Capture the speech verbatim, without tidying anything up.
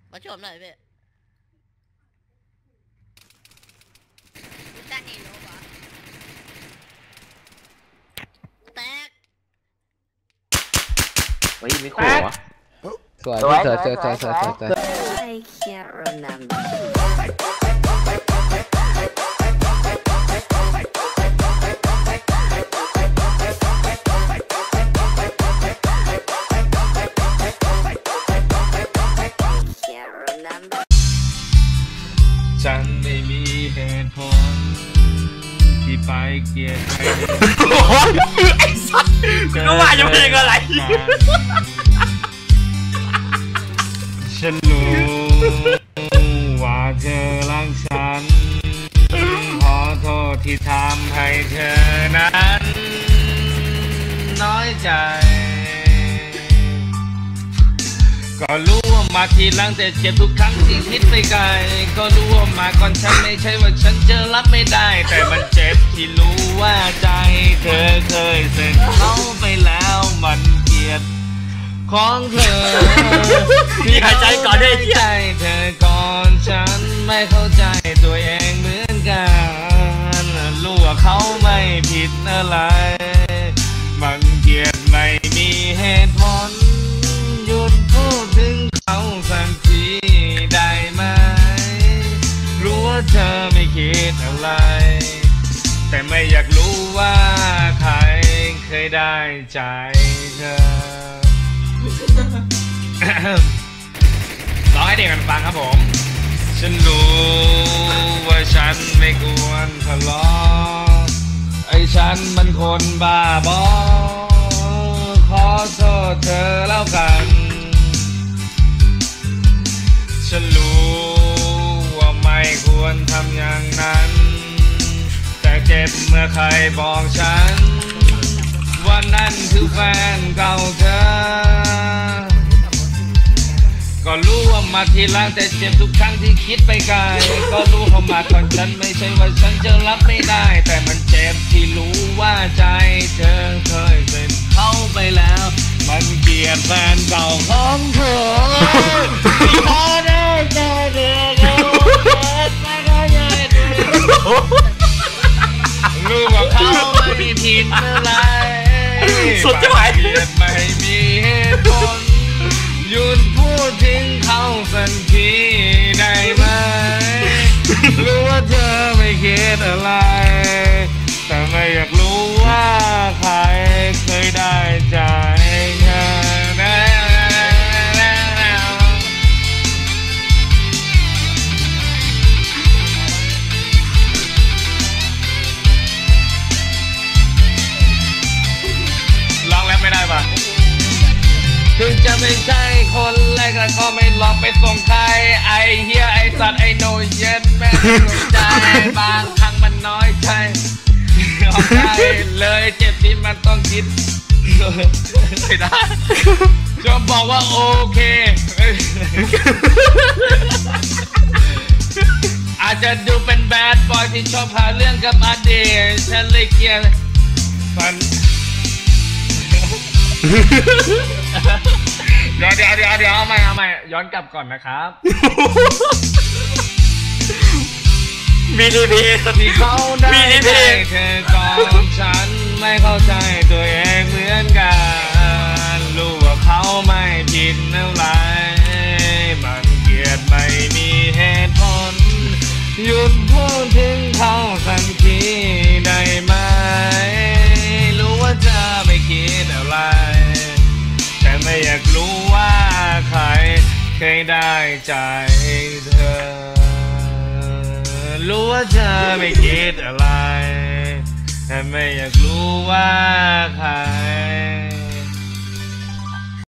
ขอชมหน่อยพี่ตั้งนี่รู้ปะแตกเฮ้ยไม่ขู่วะสวยสวยสวยสวยสวยสวยสวย I can't remember ฉันไม่มีเหตุผลที่ไปเกลียดใครไอ้สัสกูก็ว่าจะเพลงอะไรฉันรู้ว่าเธอรักฉันขอโทษที่ทำให้เธอนั้นน้อยใจก็รู้ว่ามาทีหลังแต่เจ็บทุกครั้งที่คิดไปไกลก็รู้ว่ามาก่อนฉันไม่ใช่ว่าฉันจะรับไม่ได้แต่มันเจ็บที่รู้ว่าใจเธอเคยเส้นเขาไปแล้วมันเกลียดของเธอพี่หายใจก่อนได้ใจเธอก่อนฉันไม่เข้าใจตัวเองเหมือนกันรู้ว่าเขาไม่ผิดอะไรมันเกลียดไม่มีเหตุผลหยุดพูดถึงเขาสักทีได้ไหมรู้ว่าเธอไม่คิดอะไรแต่ไม่อยากรู้ว่าใครเคยได้ใจเธอร้องให้เด็กมันฟังครับผมฉันรู้ว่าฉันไม่ควรทะเลาะไอ้ฉันมันคนบ้าบอขอโทษเธอแล้วกันฉันรู้ว่าไม่ควรทำอย่างนั้นแต่เจ็บเมื่อใครบอกฉันว่านั่นคือแฟนเก่าเธอก็รู้ว่ามาทีหลังแต่เจ็บทุกครั้งที่คิดไปไกลก็รู้เขามาก่อนฉันไม่ใช่ว่าฉันจะรับไม่ได้แต่มันเจ็บที่รู้ว่าใจเธอเคยเป็นเขาไปแล้วมันเกลียดแฟนเก่าของเธอที่พอได้ใจเธอเขาไม่เข้าใจรู้ว่าเขาไม่ผิดอะไรสุดจะไหวไม่มีเหตุผลหยุดพูดถึงเขาสักทีได้ไหมรู้ว่าเธอไม่คิดอะไรแต่ไม่อยากรู้ว่าใครเคยได้ใจเธอร้องแล้วไม่ได้ปะถึงจะไม่ใช่คนแรกแต่ก็ไม่หลอกไปส่งใครไอเฮียไอสัตว์ไอโนเย็นแม่สนใจบางครั้งมันน้อยใจออกใจเลยเจ็บที่มันต้องคิดไม่ได้จะบอกว่าโอเคอาจจะดูเป็นแบดบอยที่ชอบหาเรื่องกับอดีตฉันเลยเกลียดมันเดี๋ยวเดี๋ยวเดี๋ยวเดี๋ยวเอาใหม่เอาใหม่ย้อนกลับก่อนนะครับบีดีพีที่เขาได้ใจเธอก่อนฉันไม่เข้าใจตัวเองเหมือนกันรู้ว่าเขาไม่ผิดอะไรมันเกลียดไม่มีเหตุผลหยุดพูดถึงเขาสักทีได้ไหมรู้ว่าเธอไม่คิดอะไรแต่ไม่อยากรู้ว่าใครเคยได้ใจเธอรู้ว่าเธอไม่คิดอะไรแต่ไม่อยากรู้ว่าใคร